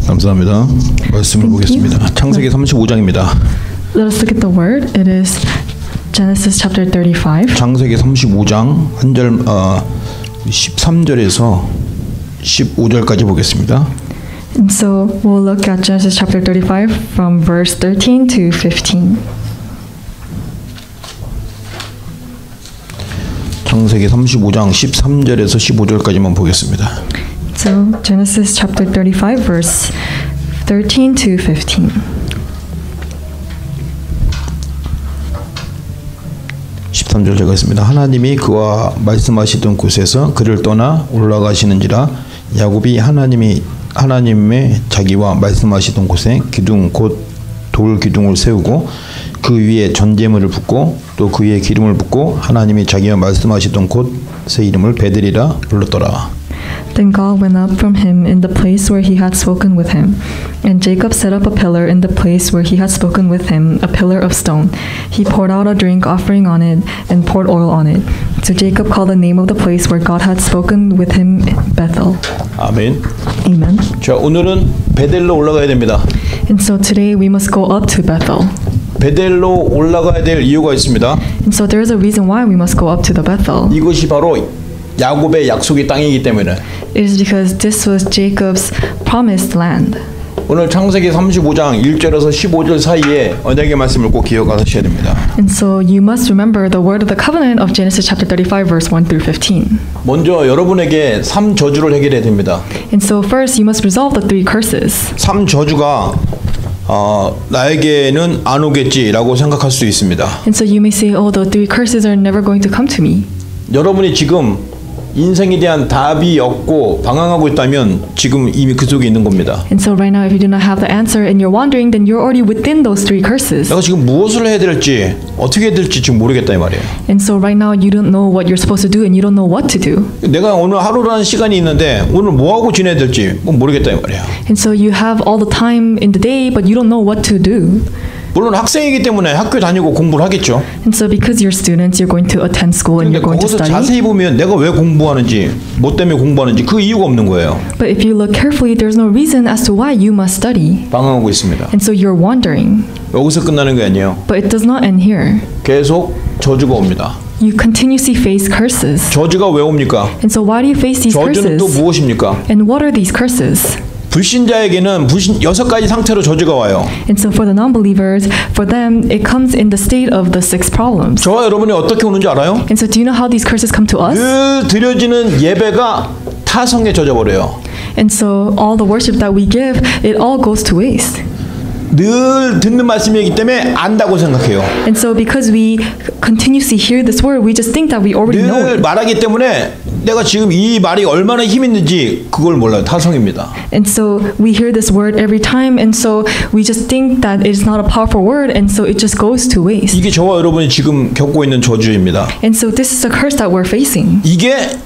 감사합니다. 말씀을 보겠습니다. 창세기 35장입니다. Let us look at the word. It is Genesis chapter 35. 창세기 35장 13절에서 15절까지 보겠습니다. And so we'll look at Genesis chapter 35 from verse 13 to 15. 창세기 35장 13절에서 15절까지만 보겠습니다. So Genesis chapter 35 verse 13 to 15. 13절 제가 했습니다. 하나님이 그와 말씀하시던 곳에서 그를 떠나 올라가시는지라 야곱이 하나님의 자기와 말씀하시던 곳에 기둥 곧 돌 기둥을 세우고 그 위에 전제물을 붓고 또 그 위에 기름을 붓고 하나님이 자기와 말씀하시던 곳의 이름을 베델이라 불렀더라. Then God went up from him in the place where he had spoken with him. And Jacob set up a pillar in the place where he had spoken with him, a pillar of stone. He poured out a drink offering on it and poured oil on it. So Jacob called the name of the place where God had spoken with him Bethel. 아멘. Amen. 자, 오늘은 베델로 올라가야 됩니다. And so today we must go up to Bethel. 베델로 올라가야 될 이유가 있습니다. And so there is a reason why we must go up to the Bethel. 이것이 바로 야곱의 약속의 땅이기 때문에. It is because this was Jacob's promised land. 오늘 창세기 35장 1절에서 15절 사이에 언약의 말씀을 꼭 기억하셔야 됩니다. And so you must remember the word of the covenant of Genesis chapter 35 verse 1 through 15. 먼저 여러분에게 3저주를 해결해야 됩니다. And so first you must resolve the three curses. 3저주가 나에게는 안 오겠지라고 생각할 수 있습니다. And so you may say, oh, the three curses are never going to come to me. 여러분이 지금 인생에 대한 답이 없고 방황하고 있다면 지금 이미 그 속에 있는 겁니다. And so right now if you do not have the answer and you're wandering, then you're already within those three curses. 내가 지금 무엇을 해야 될지 어떻게 해야 될지 지금 모르겠다 이 말이에요. And so right now you don't know what you're supposed to do and you don't know what to do. 내가 오늘 하루라는 시간이 있는데 오늘 뭐 하고 지내야 될지 모르겠다 이 말이에요. And so you have all the time in the day but you don't know what to do. 물론 학생이기 때문에 학교 다니고 공부를 하겠죠. And so because you're students, you're going to attend school and 근데 you're going to 거기서 study. 자세히 보면 내가 왜 공부하는지, 뭐 때문에 공부하는지 그 이유가 없는 거예요. But if you look carefully, there's no reason as to why you must study. 방황하고 있습니다. And so you're wandering. 여기서 끝나는 게 아니에요. But it does not end here. 계속 저주가 옵니다. You continuously face curses. 저주가 왜 옵니까? And so why do you face these 저주는 또 curses? 무엇입니까? And what are these curses? 불신자에게는 6가지 상태로 저주가 와요. And so for the non-believers, for them, it comes in the state of the 6 problems. 저와 여러분이 어떻게 오는지 알아요? And so do you know how these curses come to us? 늘 드려지는 예배가 타성에 젖어버려요. And so all the worship that we give, it all goes to waste. 늘 듣는 말씀이기 때문에 안다고 생각해요. And so because we continuously hear this word, we just think that we already know 늘 it. 말하기 때문에 내가 지금 이 말이 얼마나 힘 있는지 그걸 몰라요. 타성입니다. And so we hear this word every time, and so we just think that it is not a powerful word, and so it just goes to waste. 이게 저와 여러분이 지금 겪고 있는 저주입니다. And so this is a curse that we're facing. 이게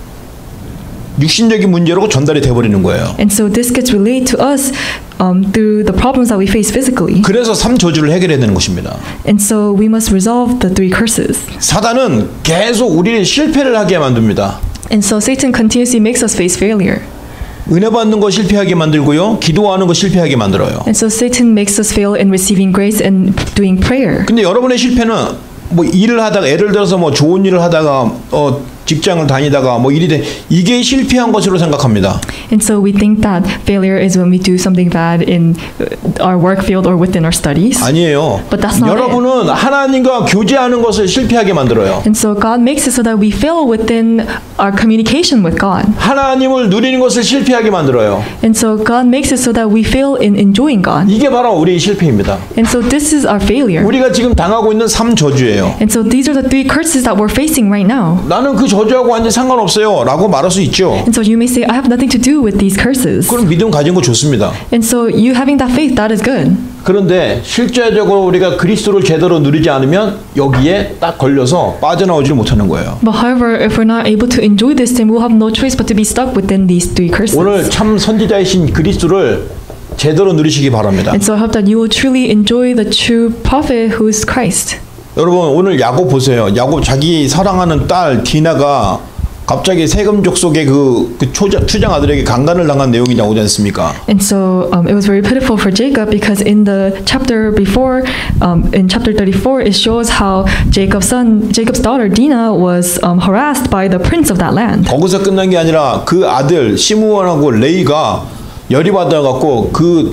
육신적인 문제로 전달이 돼버리는 거예요. And so this gets relayed to us through the problems that we face physically. 그래서 3저주를 해결해야 되는 것입니다. And so we must resolve the 3 curses. 사단은 계속 우리를 실패를 하게 만듭니다. And so Satan continuously makes us face failure. 은혜 받는 거 실패하게 만들고요. 기도하는 거 실패하게 만들어요. And so Satan makes us fail in receiving grace and doing prayer. 근데 여러분의 실패는 뭐 일을 하다가 예를 들어서 뭐 좋은 일을 하다가 직장을 다니다가 뭐 일이 돼 이게 실패한 것으로 생각합니다. And so we think that failure is when we do something bad in our work field or within our studies. 아니에요. But that's not 여러분은 하나님과 교제하는 것을 실패하게 만들어요. And so God makes it so that we fail within our communication with God. 하나님을 누리는 것을 실패하게 만들어요. And so God makes it so that we fail in enjoying God. 이게 바로 우리의 실패입니다. And so this is our failure. 우리가 지금 당하고 있는 3저주예요. And so these are the 3 curses that we're facing right now. 나는 그 저주하고 완전 상관없어요 라고 말할 수 있죠. And so you may say, I have nothing to do with these curses. 그럼 믿음 가진 거 좋습니다. And so you having that faith, that is good. 그런데 실제적으로 우리가 그리스도를 제대로 누리지 않으면 여기에 딱 걸려서 빠져나오지 못하는 거예요. But however, if we're not able to enjoy this, then we'll have no choice but to be stuck within these 3 curses. 오늘 참 선지자이신 그리스도를 제대로 누리시기 바랍니다. And so I hope that you will truly enjoy the true prophet who is Christ. 여러분 오늘 야곱 보세요. 야곱 자기 사랑하는 딸 디나가 갑자기 세금족 속의 그 투장 아들에게 강간을 당한 내용이 나오지 않습니까? And so it was very pitiful for Jacob because in the chapter before, in chapter 34, it shows how Jacob's daughter Dinah was harassed by the prince of that land. 거기서 끝난 게 아니라 그 아들 시므온하고 레이가 열이 받아갖고 그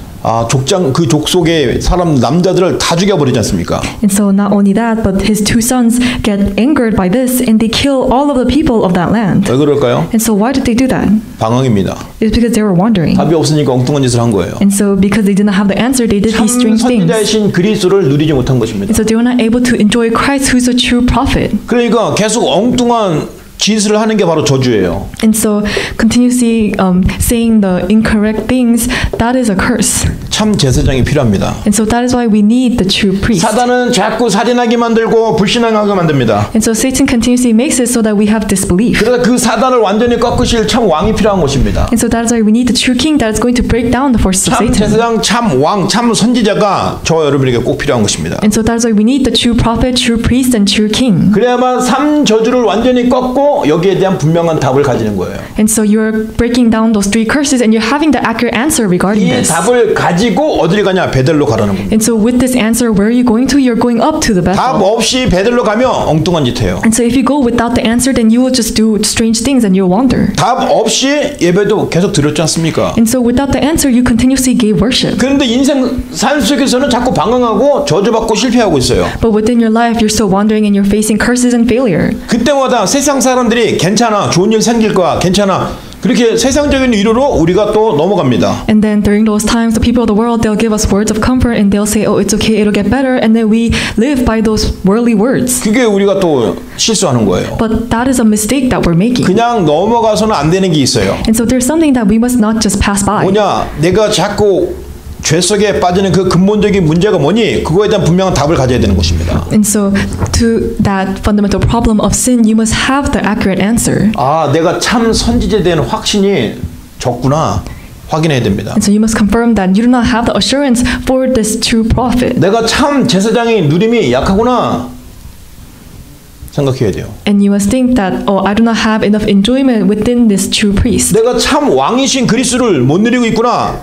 족속의 사람 남자들을 다 죽여버리지 않습니까? And so not only that, but his two sons get angered by this and they kill all of the people of that land. 왜 그럴까요? And so why did they do that? 방황입니다. It's because they were wandering. 답이 없으니까 엉뚱한 짓을 한 거예요. And so because they did not have the answer, they did 참 these strange things. 선지자이신 그리스도를 누리지 못한 것입니다. And so they were not able to enjoy Christ, who's a true prophet. 그러니까 계속 엉뚱한 짓을 하는 게 바로 저주예요. And so continuously saying the incorrect things, that is a curse. 참 제사장이 필요합니다. And so that is why we need the true priest. 사단은 자꾸 살인하게 만들고 불신앙하게 만듭니다. And so Satan continuously makes it so that we have disbelief. 그래서 그 사단을 완전히 꺾으실 참 왕이 필요한 것입니다. And so that is why we need the true king that is going to break down the forces of 참 Satan. 제사장, 참 왕, 참 선지자가 저와 여러분에게 꼭 필요한 것입니다. And so that is why we need the true prophet, true priest, and true king. 그래야만 삼 저주를 완전히 꺾고 여기에 대한 분명한 답을 가지는 거예요. And so you're breaking down those three curses and you're having the accurate answer regarding 이 this. 답을 가지고 어디를 가냐? 베델로 가라는 겁니다. And so with this answer, where are you going to? You're going up to the 답 Bethel. 없이 베델로 가면 엉뚱한 짓 해요. And so if you go without the answer, then you will just do strange things and you'll wander. 답 없이 예배도 계속 드렸지 않습니까? And so without the answer, you continuously gave worship. 그런데 인생 삶 속에서는 자꾸 방황하고 저주받고 실패하고 있어요. But within your life, you're still wandering and you're facing curses and failure. 그때마다 세상 사람들이 괜찮아, 좋은 일 생길 거야, 괜찮아. 그렇게 세상적인 위로로 우리가 또 넘어갑니다. And then during those times, the people of the world, they'll give us words of comfort and they'll say, oh, it's okay, it'll get better. And then we live by those worldly words. 그게 우리가 또 실수하는 거예요. But that is a mistake that we're making. 그냥 넘어가서는 안 되는 게 있어요. And so there's something that we must not just pass by. 뭐냐? 내가 자꾸 죄 속에 빠지는 그 근본적인 문제가 뭐니? 그거에 대한 분명한 답을 가져야 되는 것입니다. And so to that fundamental problem of sin, you must have the accurate answer. 아, 내가 참 선지자에 대한 확신이 적구나. 확인해야 됩니다. And so you must confirm that you do not have the assurance for this true prophet. 내가 참 제사장의 누림이 약하구나. 생각해야 돼요. And you must think that, oh, I do not have enough enjoyment within this true priest. 내가 참 왕이신 그리스도를 못 누리고 있구나.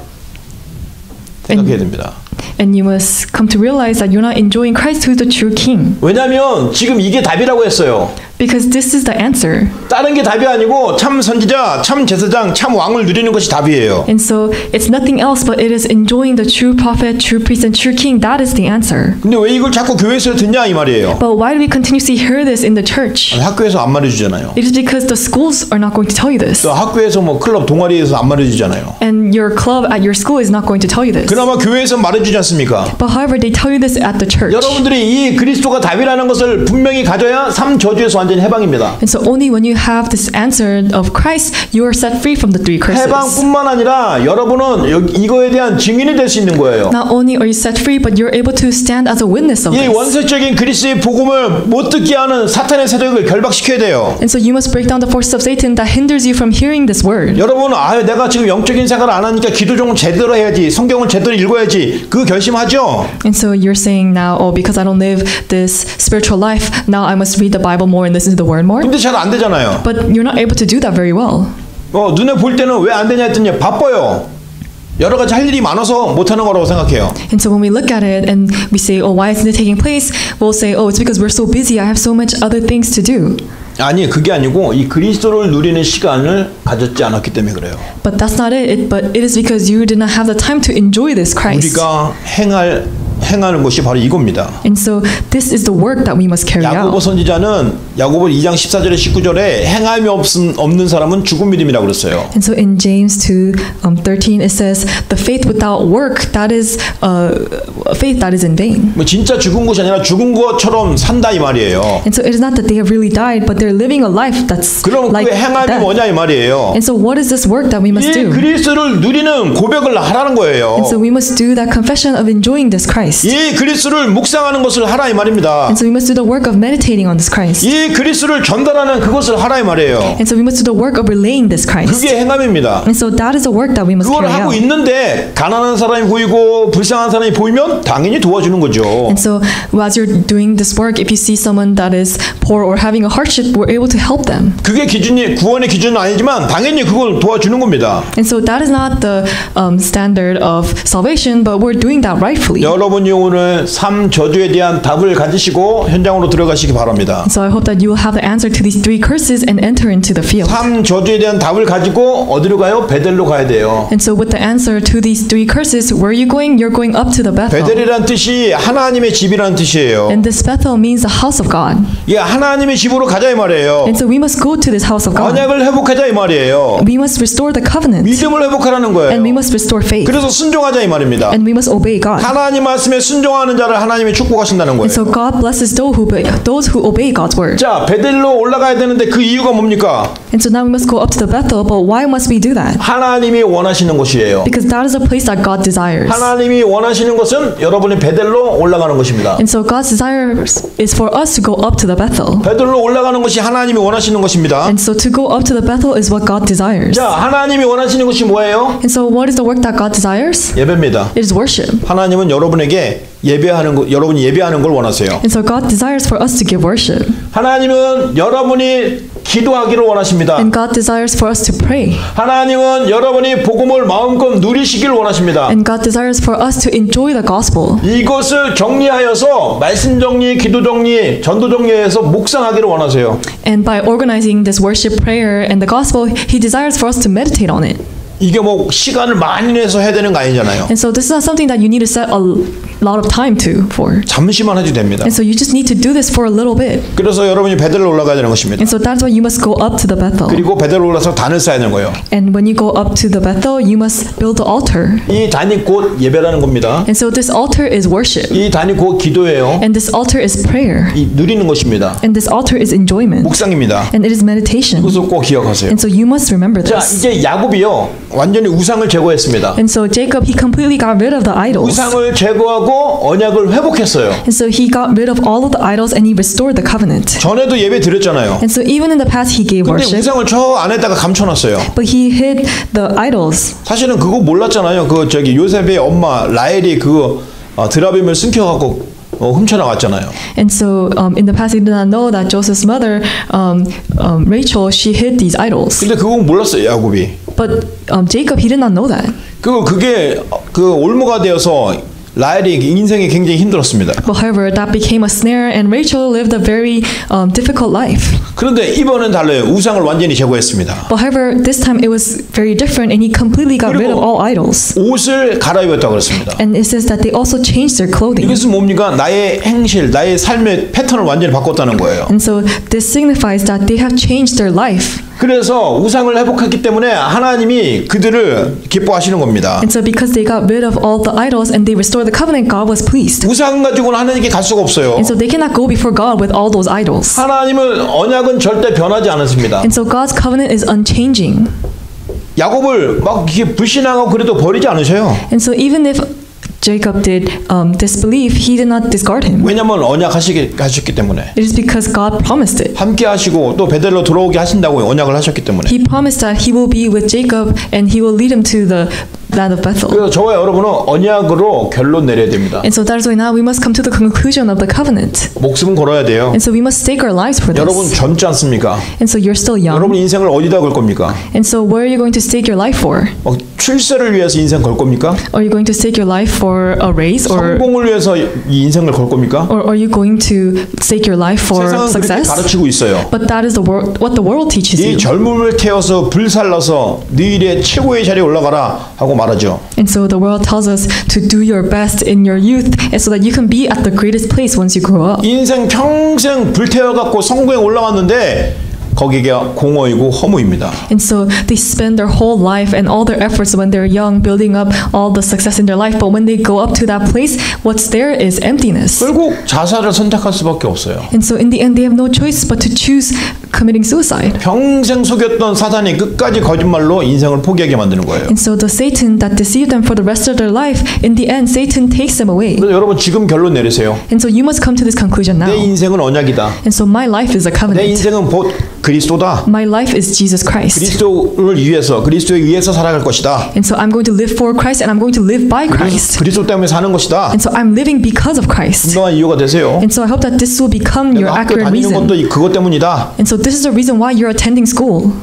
생각해야 됩니다. And you must come to realize that you're not enjoying Christ, who's the true king. 왜냐하면 지금 이게 답이라고 했어요. Because this is the answer. 다른 게 답이 아니고 참 선지자, 참 제사장, 참 왕을 누리는 것이 답이에요. And so it's nothing else but it is enjoying the true prophet, true priest, and true king. That is the answer. 근데 왜 이걸 자꾸 교회에서 듣냐 이 말이에요. But why do we continuously hear this in the church? 학교에서 안 말해주잖아요. It is because the schools are not going to tell you this. 또 학교에서 뭐 클럽 동아리에서 안 말해주잖아요. And your club at your school is not going to tell you this. 그나마 교회에서 말해주지 않습니까? But however, they tell you this at the church. 여러분들이 이 그리스도가 답이라는 것을 분명히 가져야 삼 저주에서 완전히 해방입니다. And so only when you have this answer of Christ, you are set free from the three curses. 해방뿐만 아니라 여러분은 이거에 대한 증인이 될 수 있는 거예요. Not only are you set free, but you're able to stand as a witness of 이 this. 원색적인 그리스도의 복음을 못 듣게 하는 사탄의 세력을 결박시켜야 돼요. And so you must break down the forces of Satan that hinders you from hearing this word. 여러분, 내가 지금 영적인 생활을 안 하니까 기도 좀 제대로 해야지, 성경을 제대로 읽어야지, 그 결심하죠? And so you're saying now, oh, because I don't live this spiritual life, now I must read the Bible more and listen to the word more. 근데 잘 안 되잖아요. But you're not able to do that very well. 눈에 볼 때는 왜 안 되냐 했더니 바빠요. 여러 가지 할 일이 많아서 못 하는 거라고 생각해요. And so when we look at it and we say, oh, why isn't it taking place? We'll say, oh, it's because we're so busy. I have so much other things to do. 아니, 그게 아니고 이 그리스도를 누리는 시간을 가졌지 않았기 때문에 그래요. But that's not it. But it is because you did not have the time to enjoy this Christ. 우리가 행하는 것이 바로 이겁니다. And so this is the work that we must carry 야고보 out. 선지자는 야고보 2장 14절에 19절에 행함이 없는 사람은 죽은 믿음이라고 그랬어요. And so in James 2:13 it says, the faith without work, that is faith that is in vain. 뭐 진짜 죽은 것이 아니라 죽은 것처럼 산다 이 말이에요. And so it is not that they have really died, but they're living a life that's 그럼 like 그 행함이 death. 뭐냐 이 말이에요. And so what is this work that we must 이 do? 그리스도를 누리는 고백을 하라는 거예요. And so we must do that confession of enjoying this Christ. Christ. 이 그리스도를 묵상하는 것을 하라 이 말입니다. And so we must do the work of meditating on this Christ. 이 그리스도를 전달하는 그것을 하라 이 말이에요. And so we must do the work of relaying this Christ. 그게 행함입니다. And so that is the work that we must 그걸 carry 하고 out. 있는데 가난한 사람이 보이고 불쌍한 사람이 보이면 당연히 도와주는 거죠. And so as you're doing this work, if you see someone that is poor or having a hardship, we're able to help them. 그게 기준이 구원의 기준은 아니지만 당연히 그걸 도와주는 겁니다. And so that is not the standard of salvation, but we're doing that rightfully. 여러분이 오늘 삶 저주에 대한 답을 가지시고 현장으로 들어가시기 바랍니다. So I hope that you will have the answer to these three curses and enter into the field. 삶 저주에 대한 답을 가지고 어디로 가요? 베델로 가야 돼요. And so with the answer to these three curses, where are you going? You're going up to the Bethel. 베델이란 뜻이 하나님의 집이라는 뜻이에요. And this Bethel means the house of God. 예, 하나님의 집으로 가자 이 말이에요. And so we must go to this house of God. 언약을 회복하자 이 말이에요. We must restore the covenant. 믿음을 회복하라는 And 거예요. we must restore faith. 그래서 순종하자 이 말입니다. And we must obey God. 하나님 말씀에 순종하는 자를 하나님이 축복하신다는 And so 거예요. God blesses those who obey God's word. 자, 베델로 올라가야 되는데 그 이유가 뭡니까? And so now we must go up to the Bethel, but why must we do that? 하나님이 원하시는 곳이에요. Because that is a place that God desires. 하나님이 원하시는 것은 여러분이 베델로 올라가는 것입니다. And so God's desire is for us to go up to the Bethel. 베델로 올라가는 것이 하나님이 원하시는 것입니다. And so to go up to the Bethel is what God desires. 자, 하나님이 원하시는 것이 뭐예요? And so what is the work that God desires? 예배입니다. It is worship. 하나님은 여러분에게 예배하는 거, 여러분이 예배하는 걸 원하세요. And so God desires for us to give worship. 하나님은 여러분이 기도하기를 원하십니다. And God desires for us to pray. 하나님은 여러분이 복음을 마음껏 누리시길 원하십니다. And God desires for us to enjoy the gospel. 이것을 정리하여서 말씀 정리, 기도 정리, 전도 정리해서 묵상하기를 원하세요. And by organizing this worship, prayer, and the gospel, He desires for us to meditate on it. 이게 뭐 시간을 많이 내서 해야 되는 거 아니잖아요. And so this is not something that you need to set a lot of time for. 잠시만 해도 됩니다. And so you just need to do this for a little bit. 그래서 여러분이 베델로 올라가야 되는 것입니다. And so that's why you must go up to the Bethel. 그리고 베델로 올라서 단을 쌓아야 되는 거예요. And when you go up to the Bethel, you must build the altar. 이 단이 곧 예배라는 겁니다. And so this altar is worship. 이 단이 곧 기도예요. And this altar is prayer. 이 누리는 것입니다. And this altar is enjoyment. 묵상입니다. And it is meditation. 이것을 꼭 기억하세요. And so you must remember 자, this. 이제 야곱이요 완전히 우상을 제거했습니다. And so Jacob, he completely got rid of the idols. 우상을 제거하고 언약을 회복했어요. And so he got rid of all of the idols and he restored the covenant. 전에도 예배 드렸잖아요. And so even in the past he gave 근데 worship, 우상을 저 안에다가 감춰놨어요. but he hid the idols. 사실은 그거 몰랐잖아요. 그 저기 요셉의 엄마 라헬이 그거 드라빔을 숨겨갖고 훔쳐나갔잖아요. And so in the past he did not know that Joseph's mother, Rachel, she hid these idols. 근데 그거 몰랐어요, 야곱이. But Jacob, he did not know that. 그게 그 올무가 되어서 라헬이 인생이 굉장히 힘들었습니다. But however, that became a snare, and Rachel lived a very difficult life. 그런데 이번엔 달라요. 우상을 완전히 제거했습니다. But however, this time it was very different, and he completely got rid of all idols. 옷을 갈아입었다고 그랬습니다. And it says that they also changed their clothing. 이것은 뭡니까? 나의 행실, 나의 삶의 패턴을 완전히 바꿨다는 거예요. And so this signifies that they have changed their life. 그래서 우상을 회복했기 때문에 하나님이 그들을 기뻐하시는 겁니다. And so because they got rid of all the idols and they restored the covenant, God was pleased. 우상 가지고는 하나님께 갈 수가 없어요. And so they cannot go before God with all those idols. 하나님은 언약은 절대 변하지 않았습니다. And so God's covenant is unchanging. 야곱을 막 이렇게 불신하고 그래도 버리지 않으셔요. And so even if Jacob did disbelief, he did not discard him. 왜냐하면 언약하셨기 때문에. It is because God promised it. 함께 하시고 또 베델로 돌아오게 하신다고 언약을 하셨기 때문에. He promised that he will be with Jacob and he will lead him to the land of Bethel. 그래서 저와 여러분은 언약으로 결론 내려야 됩니다. And so that is why now we must come to the conclusion of the covenant. 목숨은 걸어야 돼요. And so we must stake our lives for 여러분 this. 젊지 않습니까? And so you're still young. 여러분 인생을 어디다 걸 겁니까? And so where are you going to stake your life for? 출세를 위해서 인생 걸 겁니까? Are you going to stake your life for a race, or 성공을 위해서 이 인생을 걸 겁니까? are you going to stake your life for 세상은 그렇게 success? 가르치고 있어요. But that is what the world teaches 이 you. 젊음을 태워서 불살라서 네 일의 최고의 자리에 올라가라 하고 말하죠. And so the world tells us to do your best in your youth, and so that you can be at the greatest place once you grow up. 인생 평생 불태워갖고 성공에 올라왔는데 거기가 공허이고 허무입니다. And so they spend their whole life and all their efforts when they're young building up all the success in their life, but when they go up to that place, what's there is emptiness. 결국 자살을 선택할 수밖에 없어요. And so in the end they have no choice but to choose committing suicide. 평생 속였던 사단이 끝까지 거짓말로 인생을 포기하게 만드는 거예요. And so the Satan that deceived them for the rest of their life, in the end, Satan takes them away. 그래서 여러분 지금 결론 내리세요. And so you must come to this conclusion now. 내 인생은 언약이다. And so my life is a 내 covenant. 인생은 곧 그리스도다. My life is Jesus Christ. 그리스도를 위해서 그리스도에 의해서 살아갈 것이다. And so I'm going to live for Christ and I'm going to live by Christ. 그리스도 때문에 사는 것이다. And so I'm living because of Christ. 분명한 이유가 되세요. And so I hope that this will become your 내가 학교 accurate 다니는 reason. 것도 그것 때문이다. And so this is the reason why you're attending school.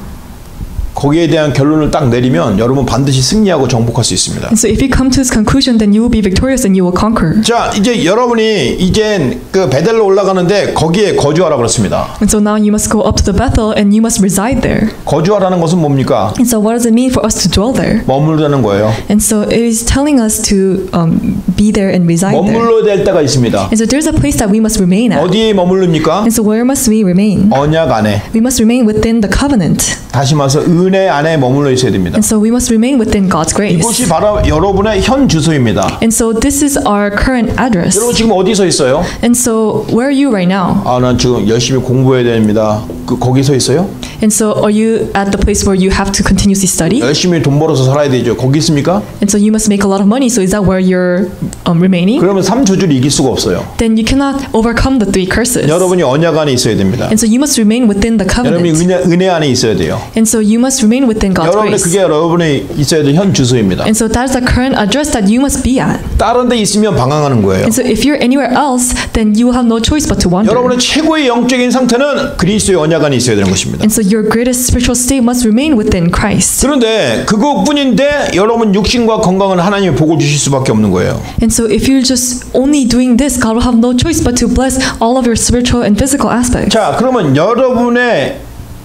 거기에 대한 결론을 딱 내리면 여러분 반드시 승리하고 정복할 수 있습니다. And so if you come to this conclusion, then you will be victorious and you will conquer. 자, 이제 여러분이 이제 그 베델로 올라가는데 거기에 거주하라 그랬습니다. And so now you must go up to the Bethel and you must reside there. 거주하라는 것은 뭡니까? And so what does it mean for us to dwell there? 머물다는 거예요. And so it is telling us to be there and reside there. 머물러야 될 때가 있습니다. And so there's a place that we must remain at. 어디에 머무릅니까? And so where must we remain? 언약 안에. We must remain within the covenant. 다시 말해서 은혜 안에 머물러 있어야 됩니다. And so we must remain within God's grace. 이곳이 바로 여러분의 현 주소입니다. And so this is our current address. 여러분 지금 어디서 있어요? And so where are you right now? 아, 난 지금 열심히 공부해야 됩니다. 거기서 있어요? And so are you at the place where you have to continuously study? 열심히 돈 벌어서 살아야 되죠. 거기 있습니까? And so you must make a lot of money. So is that where you're remaining? 그러면 3저주를 이길 수가 없어요. Then you cannot overcome the three curses. 여러분이 언약 안에 있어야 됩니다. And so you must remain within the 여러분이 covenant. 은혜 안에 있어야 돼요. And so you must remain within God's 여러분이 grace. 그게 여러분이 있어야 될 현 주소입니다. And so that is the current address that you must be at. 다른 데 있으면 방황하는 거예요. And so if you're anywhere else, then you will have no choice but to wander. 여러분의 최고의 영적인 상태는 그리스도의 언약 안에 있어야 되는 것입니다. And so your greatest spiritual state must remain within Christ. 그런데 그것뿐인데 여러분 육신과 건강은 하나님이 복을 주실 수밖에 없는 거예요. And so if you're just only doing this, God will have no choice but to bless all of your spiritual and physical aspects. 자, 그러면 여러분의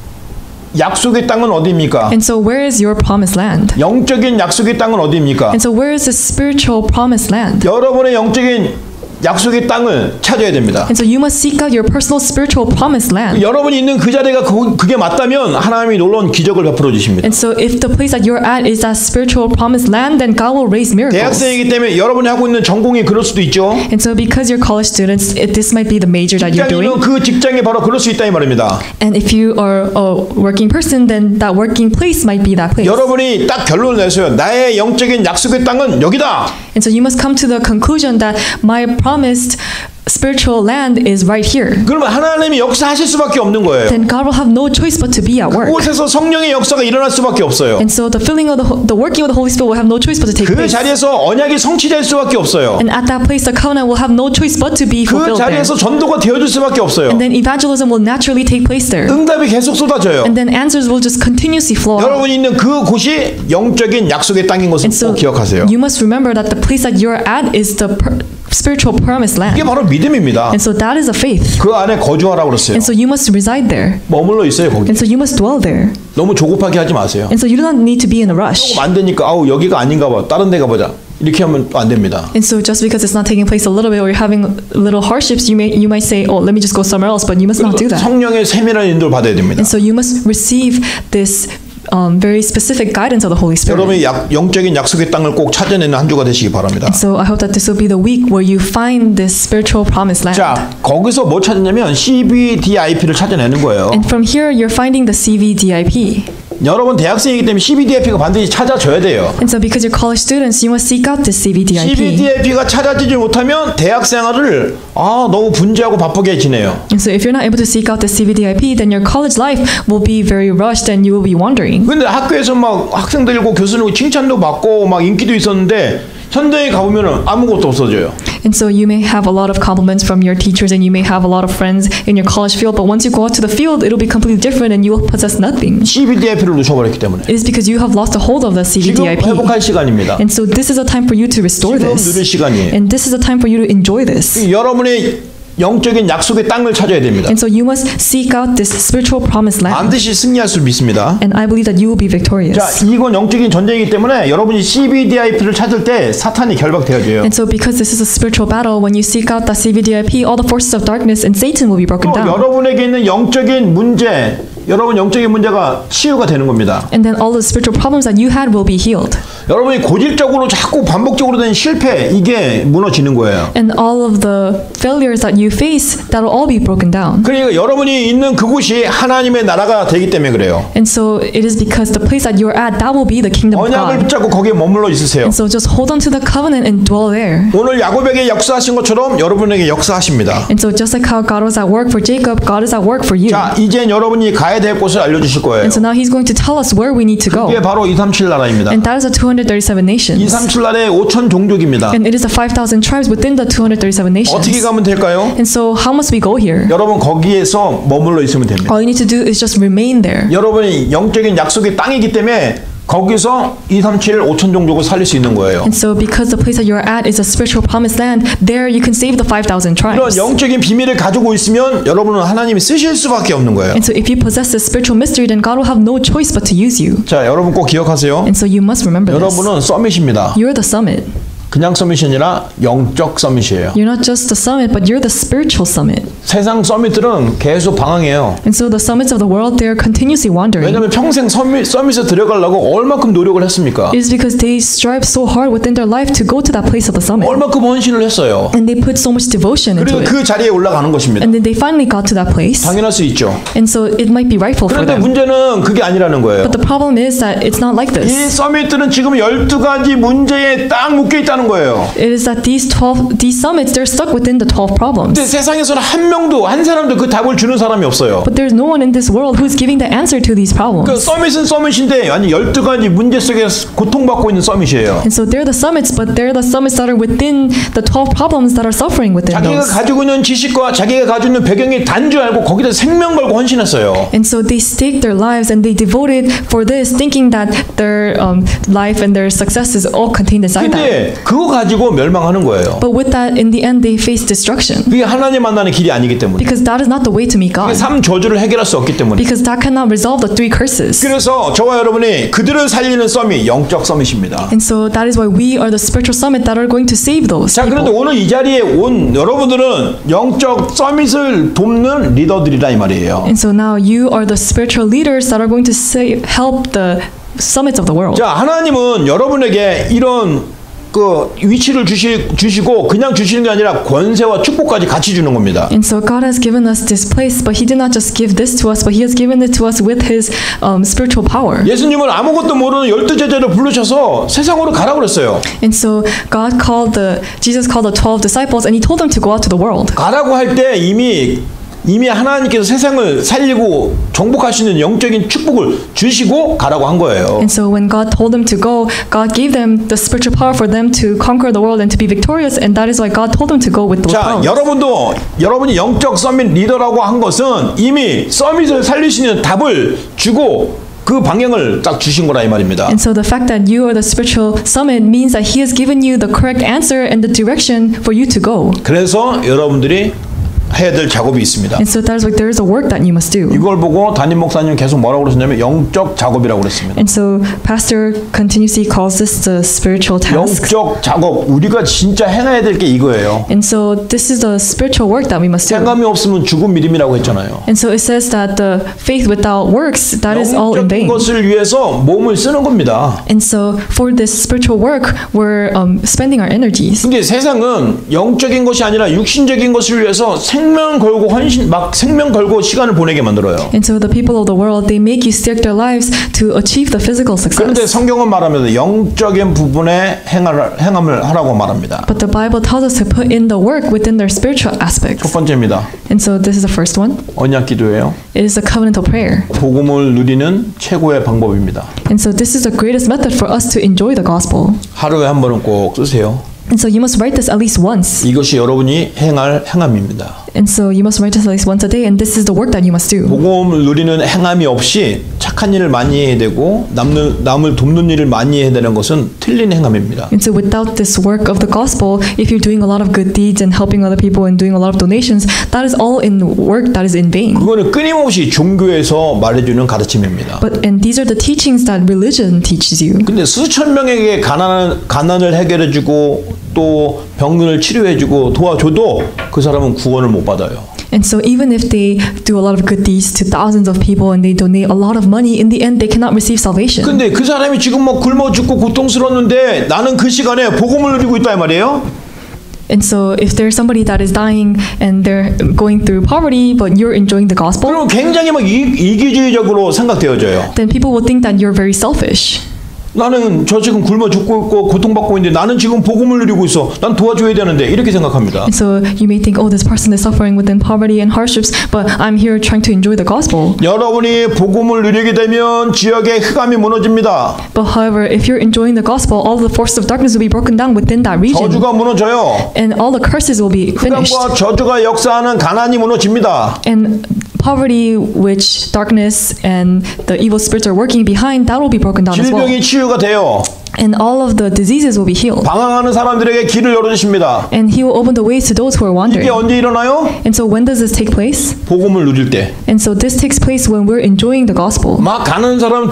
약속의 땅은 어디입니까? And so where is your promised land? 영적인 약속의 땅은 어디입니까? And so where is the spiritual promised land? 여러분의 영적인 약속의 땅을 찾아야 됩니다. And so you must seek out your personal spiritual promised land. 여러분이 있는 그 자리가 그게 맞다면 하나님이 놀라운 기적을 베풀어 주십니다. And so if the place that you're at is that spiritual promised land, then God will raise miracles. 대학생이기 때문에 여러분이 하고 있는 전공이 그럴 수도 있죠. And so because you're college students, this might be the major that you're doing. 직장인은 그 직장이 바로 그럴 수 있다 이 말입니다. And if you are a working person, then that working place might be that place. 여러분이 딱 결론을 내세요. 나의 영적인 약속의 땅은 여기다. And so you must come to the conclusion that my promised spiritual land is right here. 그러면 하나님이 역사하실 수밖에 없는 거예요. Then God will have no choice but to be at work. 그곳에서 성령의 역사가 일어날 수밖에 없어요. And so the filling of the working of the Holy Spirit will have no choice but to take 그 place. 자리에서 언약이 성취될 수밖에 없어요. And at that place, the covenant will have no choice but to be 그 fulfilled there. 자리에서 전도가 되어줄 수밖에 없어요. And then evangelism will naturally take place there. 응답이 계속 쏟아져요. And then answers will just continuously flow out. 여러분이 있는 그 곳이 영적인 약속의 땅인 것을 And so 꼭 기억하세요. you must remember that the place that you're at is the spiritual promised land. 이게 바로 믿음입니다. And so that is a faith. 그 안에 거주하라고 그랬어요. And so you must reside there. 머물러 있어요 거기. And so you must dwell there. 너무 조급하게 하지 마세요. And so you do not need to be in a rush. 조금 안 되니까 아우 여기가 아닌가 봐. 다른 데 가보자. 이렇게 하면 안 됩니다. And so just because it's not taking place a little bit or you're having little hardships, you might say, oh, let me just go somewhere else, but you must not do that. 성령의 세밀한 인도를 받아야 됩니다. And so you must receive this very specific guidance of the Holy Spirit. 여러분이 영적인 약속의 땅을 꼭 찾아내는 한 주가 되시기 바랍니다. And so I hope that this will be the week where you find this spiritual promised land. 자, 거기서 뭐 찾느냐면 CBDIP를 찾아내는 거예요. And from here, you're finding the CVDIP. 여러분 대학생이기 때문에 CBDIP가 반드시 찾아줘야 돼요. And so because you're college students, you must seek out this CVDIP. CBDIP가 찾아지지 못하면 대학 생활을 너무 분주하고 바쁘게 지내요. And so if you're not able to seek out the CVDIP, then your college life will be very rushed and you will be wandering. 근데 학교에서 막 학생들고 교수님고 칭찬도 받고 막 인기도 있었는데 현장에 가보면 아무것도 없어져요. And so you may have a lot of compliments from your teachers and you may have a lot of friends in your college field, but once you go out to the field, it'll be completely different and you will possess nothing. CBDIP를 놓쳐버렸기 때문에. It is because you have lost a hold of the 지금 CVDIP. 회복할 시간입니다. And so this is a time for you to restore 지금 this. 누릴 시간이에요. And this is a time for you to enjoy this. 여러분의 영적인 약속의 땅을 찾아야 됩니다. And so you must seek out this spiritual promised land. 반드시 승리할 수 믿습니다. And I believe that you will be 자, victorious. 이건 영적인 전쟁이기 때문에 여러분이 CBDIP를 찾을 때 사탄이 결박되어져요. And so because this is a spiritual battle, when you seek out the CVDIP, all the forces of darkness and Satan will be broken 또 down. 여러분에게 있는 영적인 문제, 여러분 영적인 문제가 치유가 되는 겁니다. And then all the spiritual problems that you had will be healed. 여러분이 고질적으로 자꾸 반복적으로 된 실패 이게 무너지는 거예요. And all of the failures that you face, that'll all be broken down. 그러니까 여러분이 있는 그곳이 하나님의 나라가 되기 때문에 그래요. And so it is because the place that you're at, that will be the kingdom of 언약을 God. 붙잡고 거기에 머물러 있으세요. And so just hold on to the covenant and dwell there. 오늘 야곱에게 역사하신 것처럼 여러분에게 역사하십니다. And so just like how God was at work for Jacob, God is at work for you. 자, 이젠 여러분이 가야 될 곳을 알려주실 거예요. And so now he's going to tell us where we need to go. 이게 바로 237 나라입니다. And that is the 237 nations. 237 나라의 5천 종족입니다. And it is the 5,000 tribes within the 237 nations. 어떻게 가면 될까요? And so how must we go here? 여러분 거기에서 머물러 있으면 됩니다. All you need to do is just remain there. 여러분이 영적인 약속의 땅이기 때문에 거기서 237 5천 종족을 살릴 수 있는 거예요. And so because the place that you're at is a spiritual promised land, there you can save the 5,000 이런 tribes. 영적인 비밀을 가지고 있으면 여러분은 하나님이 쓰실 수밖에 없는 거예요. And so if you possess this spiritual mystery, then God will have no choice but to use you. 자, 여러분 꼭 기억하세요. And so you must remember this. 여러분은 서밋입니다. You're the summit. 그냥 서밋이 아니라 영적 서밋이에요. You're not just the summit, but you're the spiritual summit. 세상 서밋들은 계속 방황해요. And so the summits of the world, they're continuously wandering. 왜냐하면 평생 서밋에 들어가려고 얼마큼 노력을 했습니까? It is because they strive so hard within their life to go to that place of the summit. 얼마큼 헌신을 했어요. And they put so much devotion into 그리고 it. 그 자리에 올라가는 것입니다. And then they finally got to that place. 당연할 수 있죠. And so it might be rightful for 그런데 them. 문제는 그게 아니라는 거예요. But the problem is that it's not like 이 this. 서밋들은 지금 12가지 문제에 딱 묶여 있다는 거예요. It is that these summits, they're stuck within the 12 problems. 근데 세상에서는 한 사람도 그 답을 주는 사람이 없어요. But there's no one in this world who's giving the answer to these 그 problems. 서밋은 서밋인데 아니 12가지 문제 속에 고통받고 있는 서밋이에요. And so they're the summits, but they're the summits that are within the 12 problems that are suffering within 자기가 those. 가지고 있는 지식과 자기가 가지고 있는 배경이 단 줄 알고 거기다 생명 걸고 헌신했어요. And so they staked their lives and they devoted for this, thinking that their life and their success is all contained inside that. 근데 그거 가지고 멸망하는 거예요. But with that, in the end, they face destruction. 그게 하나님 만나는 길이 아니기 때문에. Because that is not the way to meet God. 삶 저주를 해결할 수 없기 때문에. Because that cannot resolve the 3 curses. 그래서 저와 여러분이 그들을 살리는 서밋, 영적 서밋입니다. And so that is why we are the spiritual summit that are going to save those 자, 그런데 people. 오늘 이 자리에 온 여러분들은 영적 서밋을 돕는 리더들이라 이 말이에요. And so now you are the spiritual leaders that are going to help the summits of the world. 자, 하나님은 여러분에게 이런 그 위치를 주시고 그냥 주시는 게 아니라 권세와 축복까지 같이 주는 겁니다. And so God has given us this place, but He did not just give this to us, but He has given it to us with His spiritual power. 예수님은 아무것도 모르는 12제자를 부르셔서 세상으로 가라고 그랬어요. And so Jesus called the 12 disciples, and He told them to go out to the world. 가라고 할 때 이미 하나님께서 세상을 살리고 정복할 수 있는 영적인 축복을 주시고 가라고 한 거예요. And so when God told them to go, God gave them the spiritual power for them to conquer the world and to be victorious, and that is why God told them to go with those 자, powers. 여러분이 영적 서밋 리더라고 한 것은 이미 서밋을 살릴 수 있는 답을 주고 그 방향을 딱 주신 거라 이 말입니다. And so the fact that you are the spiritual summit means that He has given you the correct answer and the direction for you to go. 그래서 여러분들이 해야 될 작업이 있습니다. And so that is why there is a work that you must do. 이걸 보고 담임 목사님 계속 뭐라고 그러셨냐면 영적 작업이라고 그랬습니다. And so Pastor continuously calls this the spiritual task. 영적 작업 우리가 진짜 행해야 될 게 이거예요. And so this is the spiritual work that we must do. 행함이 없으면 죽은 믿음이라고 했잖아요. And so it says that the faith without works, that is all in 영적인 vain. 것을 위해서 몸을 쓰는 겁니다. And so for this spiritual work, we're spending our energies. 근데 세상은 영적인 것이 아니라 육신적인 것을 위해서 생명 걸고 시간을 보내게 만들어요. And so the people of the world, they make you stake their lives to achieve the physical 그런데 success. 성경은 말하면서 영적인 부분에 행함을 하라고 말합니다. But the Bible tells us to put in the work within their spiritual aspects. 첫 번째입니다. And so this is the first one. 언약 기도예요. It is a covenantal prayer. 복음을 누리는 최고의 방법입니다. And so this is the greatest method for us to enjoy the gospel. 하루에 한 번은 꼭 쓰세요. And so you must write this at least once. 이것이 여러분이 행할 행함입니다. And so you must write this at least once a day, and this is the work that you must do. 복음을 누리는 행함이 없이 착한 일을 많이 해야 되고 남을 돕는 일을 많이 해야 되는 것은 틀린 행함입니다. And so without this work of the gospel, if you're doing a lot of good deeds and helping other people and doing a lot of donations, that is all in work that is in vain. 그거는 끊임없이 종교에서 말해주는 가르침입니다. And these are the teachings that religion teaches you. 근데 수천 명에게 가난을 해결해주고 또 병을 치료해주고 도와줘도 그 사람은 구원을 못 받아요. And so even if they do a lot of good deeds to thousands of people and they donate a lot of money, in the end they cannot receive salvation. 근데 그 사람이 지금 뭐 굶어 죽고 고통스러웠는데 나는 그 시간에 복음을 누리고 있다 이 말이에요. And so if there's somebody that is dying and they're going through poverty but you're enjoying the gospel, 그럼 굉장히 막 이기주의적으로 생각되어져요. then people will think that you're very selfish. 나는 저 지금 굶어 죽고 있고 고통받고 있는데 나는 지금 복음을 누리고 있어. 난 도와줘야 되는데 이렇게 생각합니다. And so you may think, oh, this person is suffering within poverty and hardships, but I'm here trying to enjoy the gospel. 여러분이 복음을 누리게 되면 지역의 흑암이 무너집니다. But however, if you're enjoying the gospel, all the forces of darkness will be broken down within that region. 저주가 무너져요. And all the curses will be finished. 흑암과 저주가 역사하는 가난이 무너집니다. And poverty, which darkness and the evil spirits are working behind, that will be broken down as well. 질병이 치유가 돼요. And all of the diseases will be healed. 방황하는 사람들에게 길을 열어주십니다. And he will open the ways to those who are 이게 wandering. 언제 일어나요? And so when does this take place? 복음을 누릴 때. And so this takes place when we're enjoying the gospel. 막 가는 사람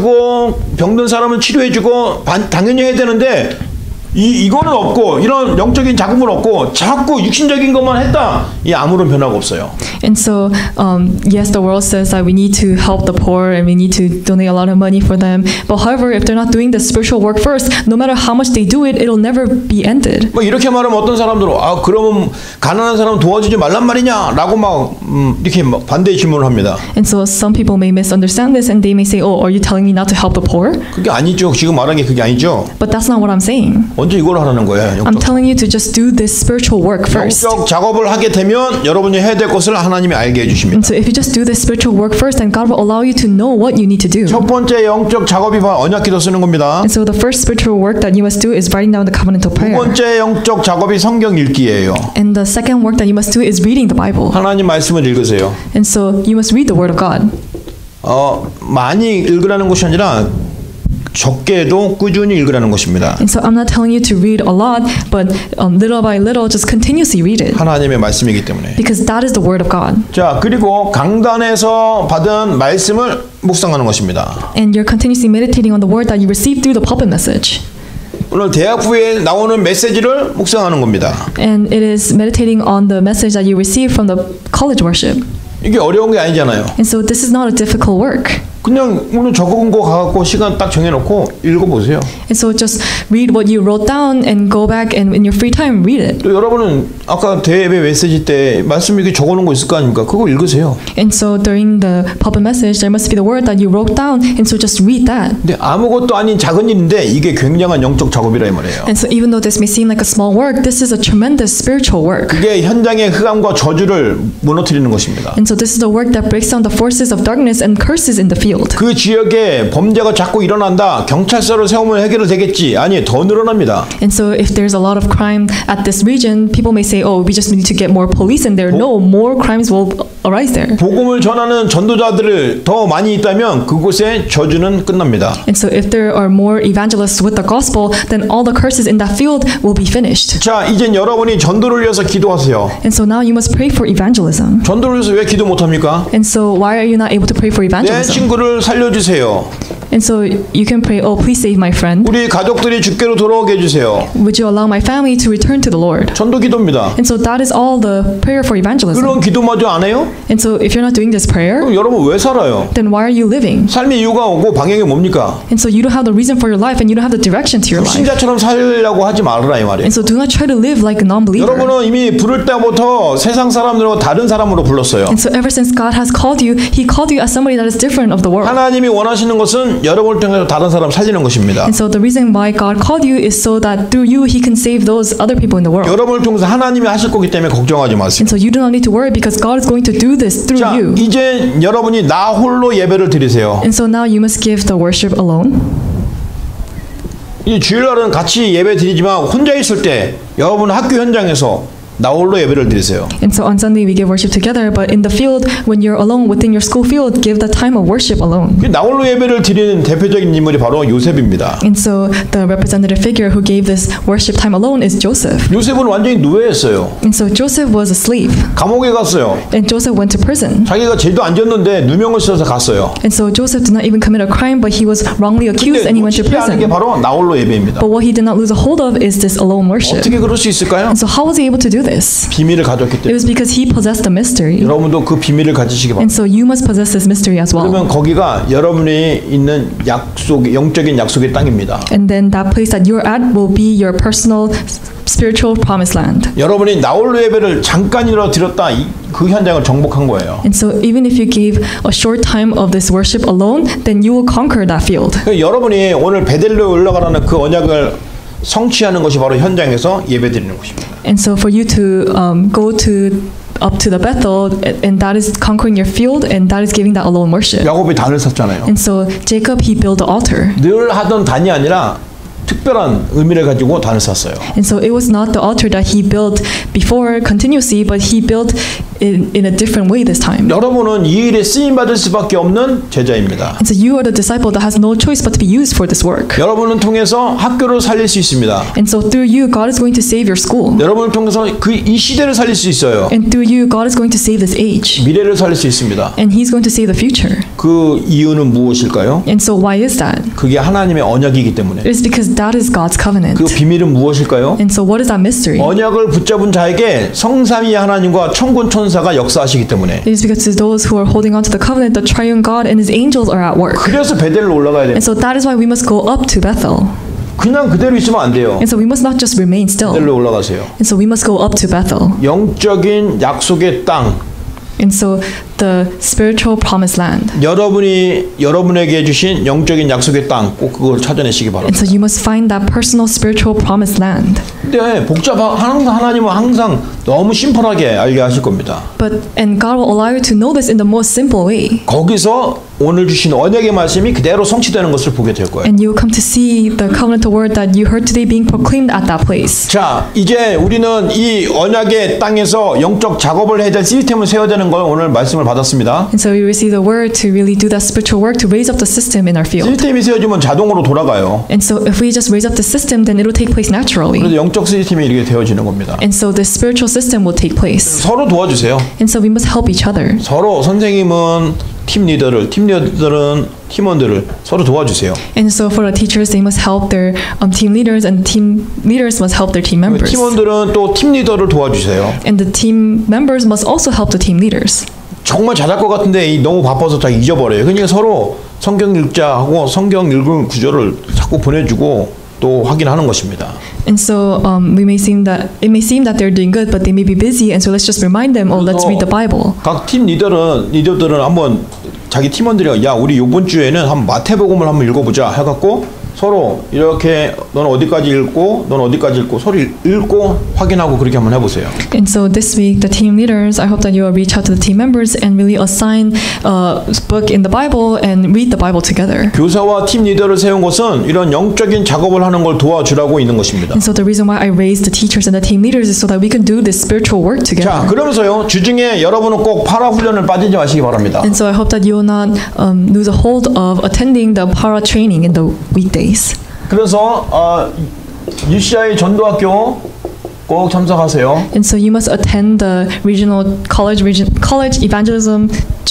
도와주고 병든 사람은 치료해주고 당연히 해야 되는데 이거는 없고 이런 영적인 자금은 없고 자꾸 육신적인 것만 했다. 이 아무런 변화가 없어요. And so, yes, the world says that we need to help the poor and we need to donate a lot of money for them. But however, if they're not doing the spiritual work first, no matter how much they do it, it'll never be ended. 뭐 이렇게 말하면 어떤 사람들은 아 그러면 가난한 사람 도와주지 말란 말이냐라고 막 이렇게 막 반대 질문을 합니다. And so some people may misunderstand this and they may say, oh, are you telling me not to help the poor? 그게 아니죠. 지금 말한 게 그게 아니죠. But that's not what I'm saying. 언제 이걸 하라는 거예요? I'm telling you to just do this spiritual work first. 영적 작업을 하게 되면 여러분이 해야 될 것을 하나님이 알게 해주십니다. And so if you just do this spiritual work first, then God will allow you to know what you need to do. 첫 번째 영적 작업이 바로 언약기도 쓰는 겁니다. And so the first spiritual work that you must do is writing down the covenantal 두 prayer. 번째 영적 작업이 성경 읽기예요. And the second work that you must do is reading the Bible. 하나님 말씀을 읽으세요. And so you must read the Word of God. 많이 읽으라는 것이 아니라 적게도 꾸준히 읽으라는 것입니다. And so I'm not telling you to read a lot, but little by little, just continuously read it. 하나님의 말씀이기 때문에. Because that is the Word of God. 자, 그리고 강단에서 받은 말씀을 묵상하는 것입니다. And you're continuously meditating on the Word that you received through the pulpit message. 오늘 대학부에 나오는 메시지를 묵상하는 겁니다. And it is meditating on the message that you received from the college worship. 이게 어려운 게 아니잖아요. And so this is not a difficult work. 그냥 오늘 적은 거 가갖고 시간 딱 정해놓고 읽어보세요. And so just read what you wrote down and go back and in your free time read it. 또 여러분은 아까 대예배 메시지 때 말씀 이렇게 적어놓은 거 있을 거 아닙니까? 그거 읽으세요. And so during the pulpit message, there must be the word that you wrote down, and so just read that. 근데 아무것도 아닌 작은 일인데 이게 굉장한 영적 작업이라 이 말이에요. And so even though this may seem like a small work, this is a tremendous spiritual work. 그게 현장의 흑암과 저주를 무너뜨리는 것입니다. And so this is the work that breaks down the forces of darkness and curses in the field. 그 지역에 범죄가 자꾸 일어난다. 경찰서를 세우면 해결되겠지. 아니, 더 늘어납니다. And so if there's a lot of crime at this region, people may say, oh, we just need to get more police in there. No, more crimes will arise there. 복음을 전하는 전도자들을 더 많이 있다면 그곳에 저주는 끝납니다. And so if there are more evangelists with the gospel, then all the curses in that field will be finished. 자, 이젠 여러분이 전도를 위해서 기도하세요. And so now you must pray for evangelism. 전도를 위해서 왜 기도 못합니까? And so why are you not able to pray for 내 evangelism? 친구를 살려주세요. And so you can pray, oh, please save my friend. 우리 가족들이 주께로 돌아오게 해주세요. Would you allow my family to return to the Lord? 전도 기도입니다. And so that is all the prayer for evangelism. 그런 기도마저 안 해요? And so if you're not doing this prayer, 그럼 여러분 왜 살아요? then why are you living? 삶의 이유가 오고 방향이 뭡니까? And so you don't have the reason for your life and you don't have the direction to your life. 신자처럼 살려고 하지 말아라 이 말이에요. And so do not try to live like a non-believer. 여러분은 이미 부를 때부터 세상 사람들과 다른 사람으로 불렀어요. And so ever since God has called you, He called you as somebody that is different of the world. 하나님이 원하시는 것은 여러분을 통해서 다른 사람 살리는 것입니다. And so the reason why God called you is so that through you He can save those other people in the world. 여러분을 통해서 하나님이 하실 거기 때문에 걱정하지 마세요. And so you do not need to worry because God is going to do this through 자, you. 이제 여러분이 나 홀로 예배를 드리세요. And so now you must give the worship alone. 이 주일날은 같이 예배 드리지만 혼자 있을 때 여러분 학교 현장에서 나 홀로 예배를 드리세요. And so on Sunday we give worship together, but in the field, when you're alone within your school field, give the time of worship alone. 나 홀로 예배를 드리는 대표적인 인물이 바로 요셉입니다. And so the representative figure who gave this worship time alone is Joseph. 요셉은 완전히 노예였어요. And so Joseph was a slave. 감옥에 갔어요. And Joseph went to prison. 자기가 죄도 안 졌는데 누명을 써서 갔어요. And so Joseph did not even commit a crime, but he was wrongly accused and he went to 놓치지 않은 게 prison. 바로 나 홀로 예배입니다. But what he did not lose a hold of is this alone worship. 어떻게 그럴 수 있을까요? And so how was he able to do this? 비밀을 가졌기 It 때문에. was because he possessed the mystery. 여러분도 그 비밀을 가지시기 바랍니다. And so you must possess this mystery as well. 그러면 거기가 여러분이 있는 약속, 영적인 약속의 땅입니다. And then that place that you're at will be your personal spiritual promised land. 여러분이 나홀로 예배를 잠깐이라도 드렸다, 그 현장을 정복한 거예요. And so even if you gave a short time of this worship alone, then you will conquer that field. 여러분이 오늘 베델로에 올라가라는 그 언약을 성취하는 것이 바로 현장에서 예배드리는 것입니다. And so for you to go to up to the Bethel, and that is conquering your field, and that is giving that alone worship. 야곱이 단을 섰잖아요. And so Jacob, he built the altar. 늘 하던 단이 아니라 특별한 의미를 가지고 단을 쌌어요. And so it was not the altar that he built before continuously, but he built in a different way this time. 여러분은 이 일에 쓰임 받을 수밖에 없는 제자입니다. And so you are the disciple that has no choice but to be used for this work. 여러분을 통해서 학교를 살릴 수 있습니다. And so through you, God is going to save your school. 여러분을 통해서 이 시대를 살릴 수 있어요. And through you, God is going to save this age. 미래를 살릴 수 있습니다. And He's going to save the future. 그 이유는 무엇일까요? And so why is that? 그게 하나님의 언약이기 때문에. It is because that is God's covenant. 그 비밀은 무엇일까요? And so what is that mystery? 언약을 붙잡은 자에게 성삼위 하나님과 천군 천사가 역사하시기 때문에. It is because to those who are holding on to the covenant, the triune God and His angels are at work. 그래서 베델로 올라가야 돼요. And so that is why we must go up to Bethel. 그냥 그대로 있으면 안 돼요. And so we must not just remain still. 베델로 올라가세요. And so we must go up to Bethel. 영적인 약속의 땅. And so the spiritual promised land. 여러분에게 주신 영적인 약속의 땅, 꼭 그걸 찾아내시기 And 바랍니다. so you must find that personal spiritual promised land. 근데 하나님은 항상 너무 심플하게 알게 하실 겁니다. And God will allow you to know this in the most simple way. 거기서 오늘 주신 언약의 말씀이 그대로 성취되는 것을 보게 될 거예요. And you will come to see the covenantal word that you heard today being proclaimed at that place. 자, 이제 우리는 이 언약의 땅에서 영적 작업을 해야 될 시스템을 세워야 되는 걸 오늘 말씀을 받았습니다. And so we receive the word to really do that spiritual work to raise up the system in our field. 시스템이 세워지면 자동으로 돌아가요. And so if we just raise up the system, then it will take place naturally. 그래서 영적 시스템이 이렇게 되어지는 겁니다. And so the spiritual system will take place. 서로 도와주세요. And so we must help each other. 서로 선생님은 팀 리더들은 팀원들을 서로 도와주세요. And so for the teachers, they must help their team leaders, and team leaders must help their team members. 팀원들은 또 팀 리더를 도와주세요. And the team members must also help the team leaders. 정말 잘할 것 같은데 너무 바빠서 다 잊어버려요. 그러니까 서로 성경 읽자하고 성경 읽은 구절을 자꾸 보내주고 또 확인하는 것입니다. And so it may seem that they're doing good, but they may be busy, and so let's just remind them, let's read the Bible. 각 팀 리더들은 한번 자기 팀원들이 야 우리 이번 주에는 한번 마태복음을 한번 읽어보자 해갖고 서로 이렇게 넌 어디까지 읽고 서로 읽고 확인하고 그렇게 한번 해보세요. And so this week, the team leaders, I hope that you will reach out to the team members and really assign a book in the Bible and read the Bible together. 교사와 팀 리더를 세운 것은 이런 영적인 작업을 하는 걸 도와주라고 있는 것입니다. And so the reason why I raised the teachers and the team leaders is so that we can do this spiritual work together. 자, 그러면서요 주중에 여러분은 꼭 파라 훈련을 빠지지 마시기 바랍니다. And so I hope that you will not lose a hold of attending the para training in the weekdays. 그래서 UCI 전도학교 꼭 참석하세요. And so you must attend the college evangelism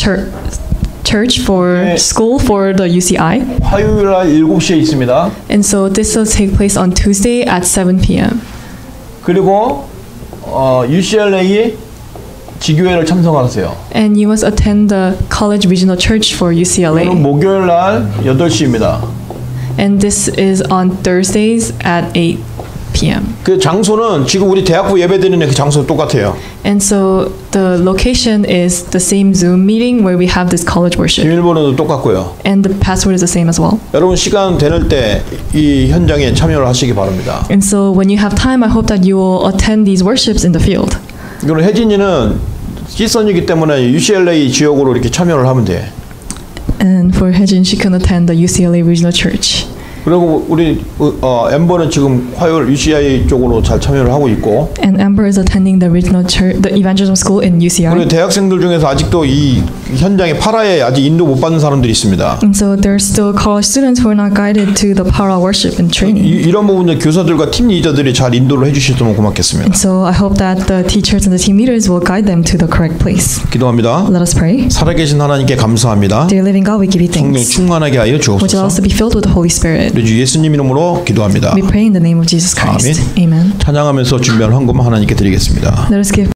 church for school for the UCI. 화요일 날 7시에 있습니다. And so this will take place on Tuesday at 7 p.m. 그리고 UCLA 지교회를 참석하세요. And you must attend the college regional church for UCLA. 오늘 목요일 날 8시입니다. And this is on Thursdays at 8 p.m. 그 장소는 지금 우리 대학부 예배드리는 그 장소 똑같아요. And so the location is the same Zoom meeting where we have this college worship. 비밀번호도 똑같고요. And the password is the same as well. 여러분 시간 되는 때 이 현장에 참여를 하시기 바랍니다. And so when you have time, I hope that you will attend these worships in the field. 그리고 혜진이는 시선이기 때문에 UCLA 지역으로 이렇게 참여를 하면 돼. And for Hejin, she can attend the UCLA Regional Church. 그리고 우리 엠버는 지금 화요일 UCI 쪽으로 잘 참여를 하고 있고. And Amber is attending the regional church, the evangelism school in UCI. 그리고 대학생들 중에서 아직도 이 현장에 파라에 아직 인도 못 받는 사람들이 있습니다. And so there are still college students who are not guided to the para worship and training. 이런 부분은 교사들과 팀 리더들이 잘 인도를 해주셨으면 고맙겠습니다. And so I hope that the teachers and the team leaders will guide them to the correct place. 기도합니다. Let us pray. 살아계신 하나님께 감사합니다. Dear living God, we give you 성령 thanks. 충만하게 하여 Would you allow us 주옵소서. to be filled with the Holy Spirit? 우리 주 예수님 이름으로 기도합니다. We pray in the name of Jesus Christ. Amen. 찬양하면서 준비한 헌금 하나님께 드리겠습니다. Let us give